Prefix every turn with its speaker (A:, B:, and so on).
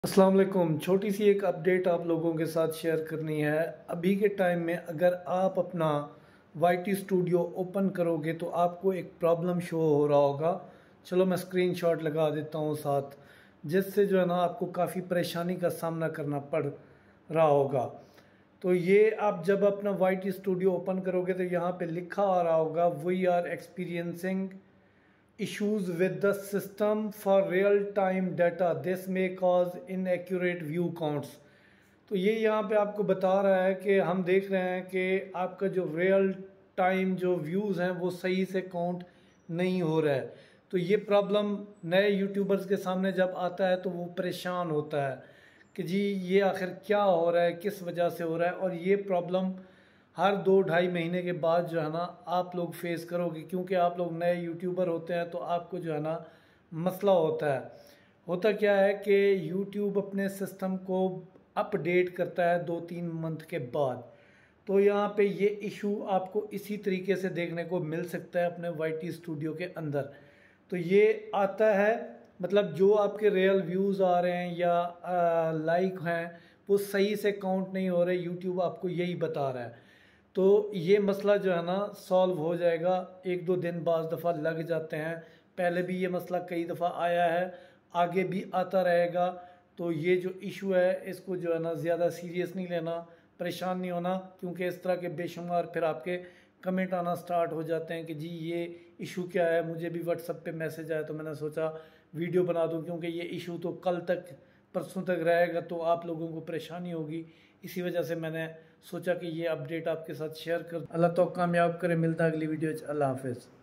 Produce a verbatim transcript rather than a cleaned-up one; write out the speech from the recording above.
A: अस्सलाम वालेकुम। छोटी सी एक अपडेट आप लोगों के साथ शेयर करनी है। अभी के टाइम में अगर आप अपना वाई टी स्टूडियो ओपन करोगे तो आपको एक प्रॉब्लम शो हो रहा होगा। चलो मैं स्क्रीनशॉट लगा देता हूँ साथ, जिससे जो है ना आपको काफ़ी परेशानी का सामना करना पड़ रहा होगा। तो ये आप जब अपना वाई टी स्टूडियो ओपन करोगे तो यहाँ पे लिखा आ रहा होगा we are experiencing issues with the system for real time data, this may cause inaccurate view counts। तो ये यहाँ पे आपको बता रहा है कि हम देख रहे हैं कि आपका जो रियल टाइम जो व्यूज़ हैं वो सही से काउंट नहीं हो रहा है। तो ये प्रॉब्लम नए यूट्यूबर्स के सामने जब आता है तो वो परेशान होता है कि जी ये आखिर क्या हो रहा है, किस वजह से हो रहा है। और ये प्रॉब्लम हर दो ढाई महीने के बाद जो है ना आप लोग फेस करोगे, क्योंकि आप लोग नए यूट्यूबर होते हैं तो आपको जो है ना मसला होता है। होता क्या है कि यूट्यूब अपने सिस्टम को अपडेट करता है दो तीन मंथ के बाद। तो यहाँ पे ये इशू आपको इसी तरीके से देखने को मिल सकता है अपने वाई टी स्टूडियो के अंदर। तो ये आता है, मतलब जो आपके रियल व्यूज़ आ रहे हैं या लाइक हैं वो सही से काउंट नहीं हो रहे, यूट्यूब आपको यही बता रहा है। तो ये मसला जो है ना सॉल्व हो जाएगा। एक दो दिन बाज़ दफ़ा लग जाते हैं, पहले भी ये मसला कई दफ़ा आया है, आगे भी आता रहेगा। तो ये जो इशू है इसको जो है ना ज़्यादा सीरियस नहीं लेना, परेशान नहीं होना, क्योंकि इस तरह के बेशुमार फिर आपके कमेंट आना स्टार्ट हो जाते हैं कि जी ये इशू क्या है। मुझे भी व्हाट्सएप पे मैसेज आया तो मैंने सोचा वीडियो बना दूं, क्योंकि ये इशू तो कल तक परसों तक रहेगा तो आप लोगों को परेशानी होगी। इसी वजह से मैंने सोचा कि ये अपडेट आपके साथ शेयर कर। अल्लाह तो कामयाब करे। मिलता है अगली वीडियो। अल्लाह हाफिज़।